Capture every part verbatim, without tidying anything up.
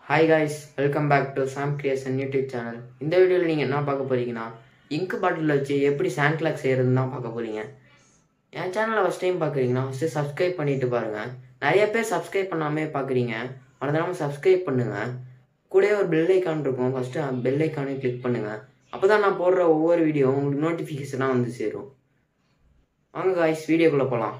Hi guys, welcome back to Sam Creation YouTube channel. இந்த வீடியோல நீங்க என்ன பார்க்க போறீங்கன்னா இங்க் பாட்டில் வச்சு எப்படி சாண்ட்லாக் செய்யறதுன்னு தான் பார்க்க போறீங்க. என் சேனலை ஃபர்ஸ்ட் டைம் பார்க்குறீங்கன்னா ஃபர்ஸ்ட் சப்ஸ்கிரைப் பண்ணிட்டு பாருங்க. நிறைய பேர் சப்ஸ்கிரைப் பண்ணாமே பார்க்குறீங்க. மறந்துடாம சப்ஸ்கிரைப் பண்ணுங்க. கூடவே ஒரு பெல் ஐக்கான் இருக்கும். ஃபர்ஸ்ட் பெல் ஐக்கானை கிளிக் பண்ணுங்க. அப்பதான் நான் போடுற ஒவ்வொரு வீடியோ உங்களுக்கு நோட்டிஃபிகேஷனாக வந்து சேரும். வாங்க guys, வீடியோக்குள்ள போகலாம்.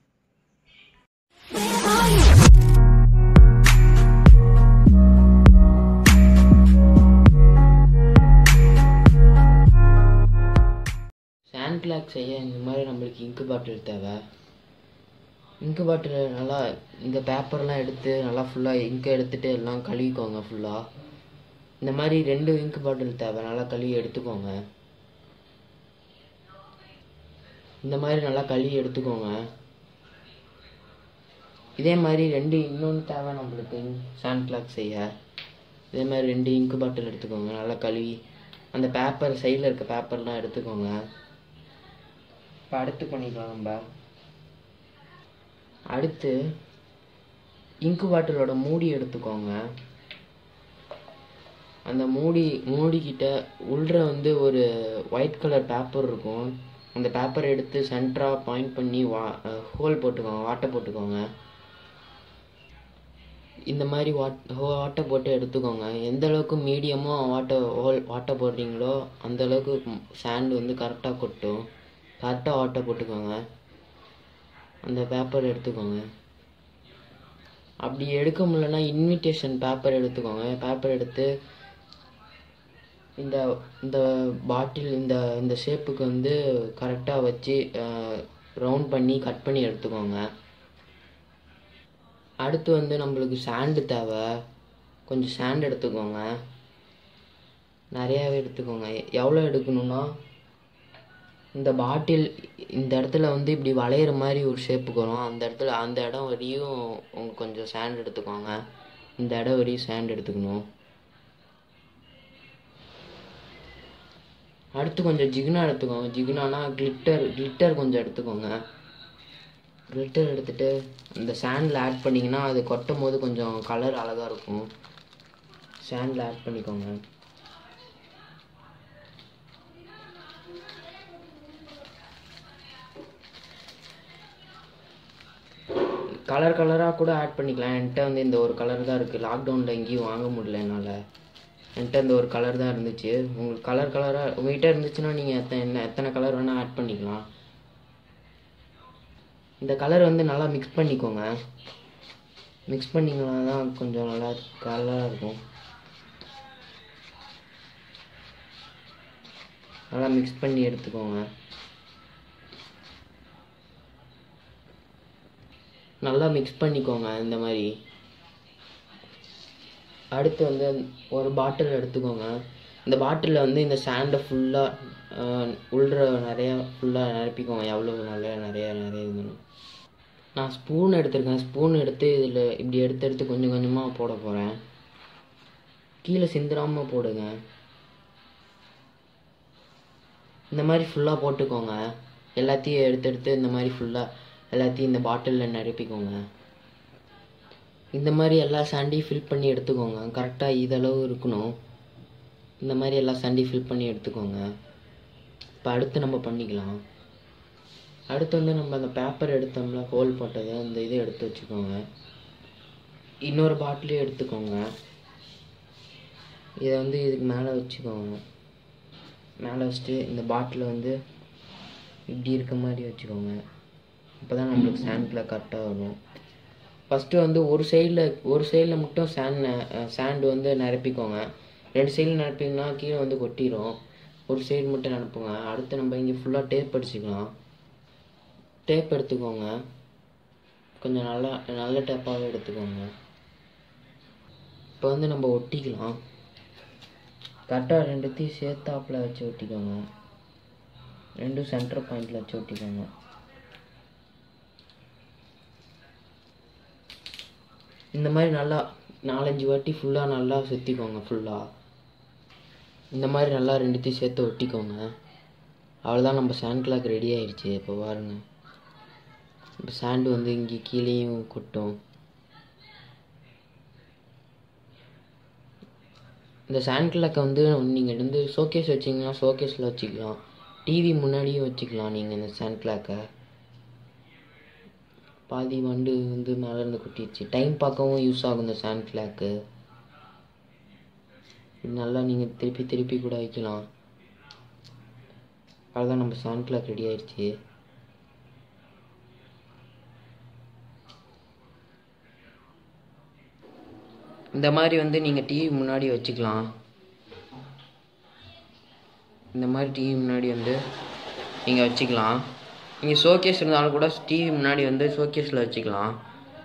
சாண்ட்லாக் செய்ய இந்த மாதிரி நம்மளுக்கு இங்க் பாட்டில் தேவை. இங்க் பாட்டில் நல்லா இந்த பேப்பர்லாம் எடுத்து நல்லா ஃபுல்லாக இங்க் எடுத்துகிட்டு எல்லாம் கழுவிக்கோங்க. ஃபுல்லாக இந்த மாதிரி ரெண்டு இங்க் பாட்டில் தேவை. நல்லா கழுவி எடுத்துக்கோங்க. இந்த மாதிரி நல்லா கழுவி எடுத்துக்கோங்க. இதே மாதிரி ரெண்டு இன்னொன்று தேவை நம்மளுக்கு சாண்ட்லாக் செய்ய. இதே மாதிரி ரெண்டு இங்க் பாட்டில் எடுத்துக்கோங்க. நல்லா கழுவி அந்த பேப்பர் சைடில் இருக்க பேப்பர்லாம் எடுத்துக்கோங்க. இப்போ அடுத்து பண்ணிக்கலாம். நம்ம அடுத்து இங்க் பாட்டிலோட மூடி எடுத்துக்கோங்க. அந்த மூடி மூடிக்கிட்ட உள்ள வந்து ஒரு ஒயிட் கலர் பேப்பர் இருக்கும். அந்த பேப்பரை எடுத்து சென்டராக பாயிண்ட் பண்ணி வா ஹோல் போட்டுக்கோங்க. வாட்டை போட்டுக்கோங்க. இந்த மாதிரி வாட் வாட்டை போட்டு எடுத்துக்கோங்க. எந்த அளவுக்கு மீடியமாக வாட்டை ஹோல் வாட்டை போடுறீங்களோ அந்தளவுக்கு சாண்ட் வந்து கரெக்டாக கொட்டும். கரெக்டாக வாட்டை போட்டுக்கோங்க. அந்த பேப்பர் எடுத்துக்கோங்க. அப்படி எடுக்க முடியலன்னா இன்விடேஷன் பேப்பர் எடுத்துக்கோங்க. பேப்பர் எடுத்து இந்த இந்த பாட்டில் இந்த இந்த ஷேப்புக்கு வந்து கரெக்டாக வச்சு ரவுண்ட் பண்ணி கட் பண்ணி எடுத்துக்கோங்க. அடுத்து வந்து நம்மளுக்கு சாண்டு தேவை. கொஞ்சம் சாண்ட் எடுத்துக்கோங்க. நிறையாவே எடுத்துக்கோங்க. எவ்வளோ எடுக்கணும்னா இந்த பாட்டில் இந்த இடத்துல வந்து இப்படி வளையிற மாதிரி ஒரு ஷேப்புக்கு வரும். அந்த இடத்துல அந்த இடம் வரையும் உங்களுக்கு கொஞ்சம் சாண்ட் எடுத்துக்கோங்க. இந்த இடம் வரையும் சாண்ட் எடுத்துக்கணும். அடுத்து கொஞ்சம் ஜிகுனா எடுத்துக்கோங்க. ஜிகுனானா கிளிட்டர் கிளிட்டர் கொஞ்சம் எடுத்துக்கோங்க. கிளிட்டர் எடுத்துகிட்டு இந்த சாண்டில் ஆட் பண்ணிங்கன்னா அது கொட்டும் போது கொஞ்சம் கலர் அழகாக இருக்கும். சாண்டில் ஆட் பண்ணிக்கோங்க. கலர் கலராக கூட ஆட் பண்ணிக்கலாம். என்கிட்ட வந்து இந்த ஒரு கலர் தான் இருக்குது. லாக்டவுனில் எங்கேயும் வாங்க முடியல என்னால். என்கிட்ட இந்த ஒரு கலர் தான் இருந்துச்சு. உங்களுக்கு கலர் கலராக உங்கள்கிட்ட இருந்துச்சுன்னா நீங்கள் எத்தனை என்ன எத்தனை கலர் வேணால் ஆட் பண்ணிக்கலாம். இந்த கலர் வந்து நல்லா மிக்ஸ் பண்ணிக்கோங்க. மிக்ஸ் பண்ணிங்கன்னா தான் கொஞ்சம் நல்லா கலராக இருக்கும். நல்லா மிக்ஸ் பண்ணி எடுத்துக்கோங்க. நல்லா மிக்ஸ் பண்ணிக்கோங்க இந்த மாதிரி. அடுத்து வந்து ஒரு பாட்டில் எடுத்துக்கோங்க. இந்த பாட்டிலில் வந்து இந்த சாண்டை ஃபுல்லாக உள்ள நிறையா ஃபுல்லாக நிரப்பிக்கோங்க. எவ்வளோ நிறையா நிறையா நிறைய இருக்கணும். நான் ஸ்பூன் எடுத்துருக்கேன். ஸ்பூன் எடுத்து இதில் இப்படி எடுத்து எடுத்து கொஞ்சம் கொஞ்சமாக போட போகிறேன். கீழே சிந்திராமல் போடுங்க. இந்த மாதிரி ஃபுல்லாக போட்டுக்கோங்க. எல்லாத்தையும் எடுத்து எடுத்து இந்த மாதிரி ஃபுல்லாக எல்லாத்தையும் இந்த பாட்டிலில் நிரப்பிக்கோங்க. இந்த மாதிரி எல்லா சாண்டையும் ஃபில் பண்ணி எடுத்துக்கோங்க. கரெக்டாக இதளவு இருக்கணும். இந்த மாதிரி எல்லா சாண்டையும் ஃபில் பண்ணி எடுத்துக்கோங்க. இப்போ அடுத்து நம்ம பண்ணிக்கலாம். அடுத்து வந்து நம்ம அந்த பேப்பர் எடுத்தோம்ல ஹோல் போட்டது அந்த இதை எடுத்து வச்சுக்கோங்க. இன்னொரு பாட்டிலையும் எடுத்துக்கோங்க. இதை வந்து இதுக்கு மேலே வச்சுக்கோங்க. மேலே வச்சுட்டு இந்த பாட்டிலை வந்து இப்படி இருக்க மாதிரி வச்சுக்கோங்க. அப்போ தான் நம்மளுக்கு சாண்டில் கரெக்டாக வரும். ஃபஸ்ட்டு வந்து ஒரு சைடில் ஒரு சைடில் மட்டும் சாண்ட் சாண்டு வந்து நிரப்பிக்கோங்க. ரெண்டு சைடில் நிரப்பிங்கன்னா கீழே வந்து கொட்டிடும். ஒரு சைடு மட்டும் நிரப்புங்க. அடுத்து நம்ம இங்கே ஃபுல்லாக டேப் அடிச்சுக்கலாம். டேப் எடுத்துக்கோங்க. கொஞ்சம் நல்லா நல்ல டேப்பாகவே எடுத்துக்கோங்க. இப்போ வந்து நம்ம ஒட்டிக்கலாம். கரெக்டாக ரெண்டுத்தையும் சேர்த்தாப்பில் வச்சு ஒட்டிக்கோங்க. ரெண்டும் சென்டர் பாயிண்டில் வச்சு ஒட்டிக்கோங்க. இந்த மாதிரி நல்லா நாலஞ்சு வாட்டி ஃபுல்லாக நல்லா சுற்றிக்கோங்க. ஃபுல்லாக இந்த மாதிரி நல்லா ரெண்டுத்தையும் சேர்த்து ஒட்டிக்கோங்க. அவ்வளோதான், நம்ம சாண்ட்லாக் ரெடி ஆகிடுச்சு. இப்போ பாருங்கள், இப்போ சாண்டு வந்து இங்கே கீழேயும் கொட்டும். இந்த சாண்ட் கிளாக்கை வந்து நீங்கள் வந்து ஷோகேஸ் வச்சிங்கன்னா ஷோகேஸில் வச்சுக்கலாம், டிவி முன்னாடியும் வச்சுக்கலாம். நீங்கள் இந்த சாண்ட் கிளாக்கை பாதி வண்டு வந்து மேலே இருந்து கொட்டிடுச்சு. டைம் பார்க்கவும் யூஸ் ஆகும் இந்த சாண்ட் கிளாக்கு. நல்லா நீங்கள் திருப்பி திருப்பி கூட வைக்கலாம். அவ்வளோதான், நம்ம சாண்ட் கிளாக் ரெடி ஆயிடுச்சு. இந்த மாதிரி வந்து நீங்கள் டிவி முன்னாடி வச்சுக்கலாம். இந்த மாதிரி டிவி முன்னாடி வந்து நீங்கள் வச்சுக்கலாம். நீங்கள் ஷோகேஸ் இருந்தாலும் கூட டிவி முன்னாடி வந்து ஷோகேஸில் வச்சுக்கலாம்.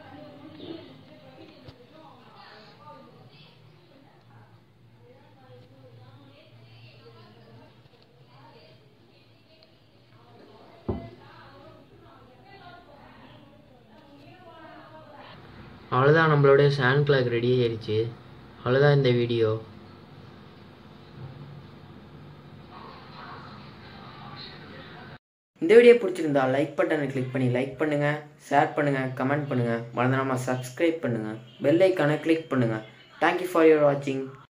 அவ்வளோதான், நம்மளுடைய சாண்ட் கிளாக் ரெடி ஆயிடுச்சு. அவ்வளோதான் இந்த வீடியோ. இந்த வீடியோ பிடிச்சிருந்தா லைக் பட்டனை கிளிக் பண்ணி லைக் பண்ணுங்கள், ஷேர் பண்ணுங்கள், கமெண்ட் பண்ணுங்கள். மறந்துடாமல் சப்ஸ்கிரைப் பண்ணுங்கள், பெல் ஐக்கானை கிளிக் பண்ணுங்கள். தேங்க்யூ ஃபார் யுவர் வாட்சிங்.